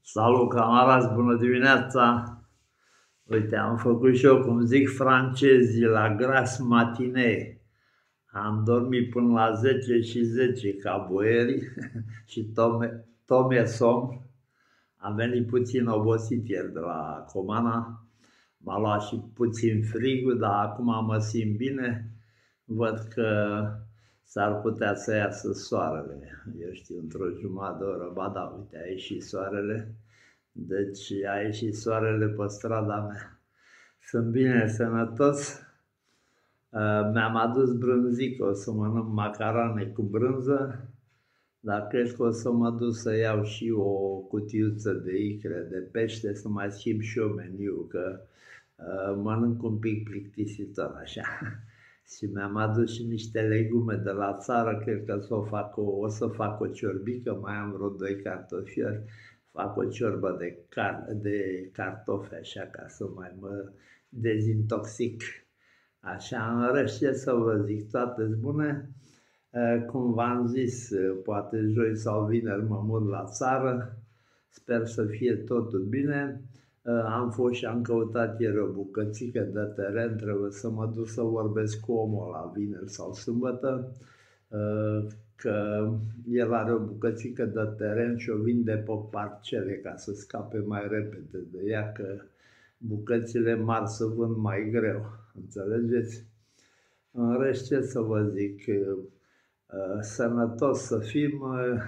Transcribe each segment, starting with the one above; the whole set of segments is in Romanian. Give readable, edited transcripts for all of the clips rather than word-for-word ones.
Salut, camarazi, bună dimineața! Uite, am făcut și eu, cum zic francezii, la gras matinee. Am dormit până la 10 și 10 ca boierii și tome somn. Am venit puțin obosit ieri de la Comana. M-a luat și puțin frigul, dar acum mă simt bine. Văd că s-ar putea să iasă soarele, eu știu, într-o jumătate de oră. Ba da, uite, a ieșit soarele. Deci a ieșit soarele pe strada mea. Sunt bine, sănătos. Mi-am adus brânzică, o să mănânc macarone cu brânză, dar cred că o să mă duc să iau și o cutiuță de icre, de pește, să mai schimb și eu meniul, că mănânc un pic plictisitor așa. Și mi-am adus și niște legume de la țară, cred că o să fac o ciorbică, mai am vreo 2 cartofiori, fac o ciorbă de cartofi, așa, ca să mai mă dezintoxic. Așa, în rest, ce să vă zic, toate-s bune. Cum v-am zis, poate joi sau vineri mă mut la țară, sper să fie totul bine. Am fost și am căutat ieri o bucățică de teren, trebuie să mă duc să vorbesc cu omul la vineri sau sâmbătă, că el are o bucățică de teren și o vinde pe parcele ca să scape mai repede de ea, că bucățile mari se vând mai greu, înțelegeți? În rest, ce să vă zic, sănătos să fim,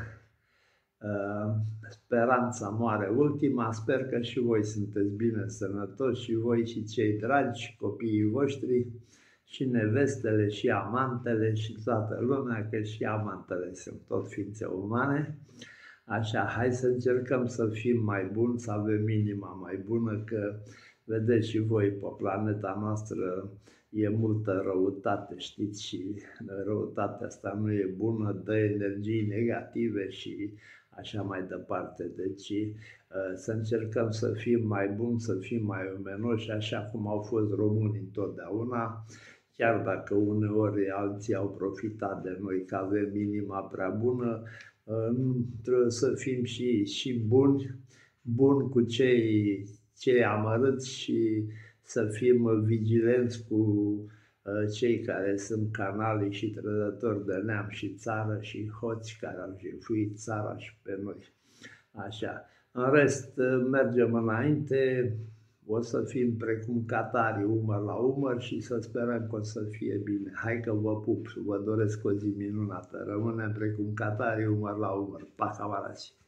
speranța moare ultima, sper că și voi sunteți bine sănătoși, și voi și cei dragi, și copiii voștri, și nevestele, și amantele, și toată lumea, că și amantele sunt tot ființe umane. Așa, hai să încercăm să fim mai buni, să avem inima mai bună, că vedeți și voi, pe planeta noastră e multă răutate, știți, și răutatea asta nu e bună, dă energii negative și așa mai departe. Deci să încercăm să fim mai buni, să fim mai omenoși, așa cum au fost românii întotdeauna, chiar dacă uneori alții au profitat de noi că avem inima prea bună, trebuie să fim și buni cu cei amărâți și să fim vigilenți cu cei care sunt canali și trădători de neam și țară și hoți care au jefuit țara și pe noi. Așa. În rest, mergem înainte, o să fim precum catarii, umăr la umăr, și să sperăm că o să fie bine. Hai că vă pup, vă doresc o zi minunată. Rămânem precum catarii, umăr la umăr. Pa, camarazi!